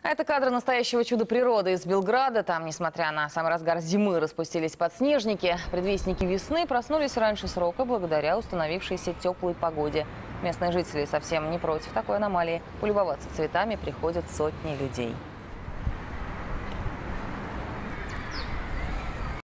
Это кадры настоящего чуда природы из Белграда. Там, несмотря на самый разгар зимы, распустились подснежники. Предвестники весны проснулись раньше срока благодаря установившейся теплой погоде. Местные жители совсем не против такой аномалии. Полюбоваться цветами приходят сотни людей.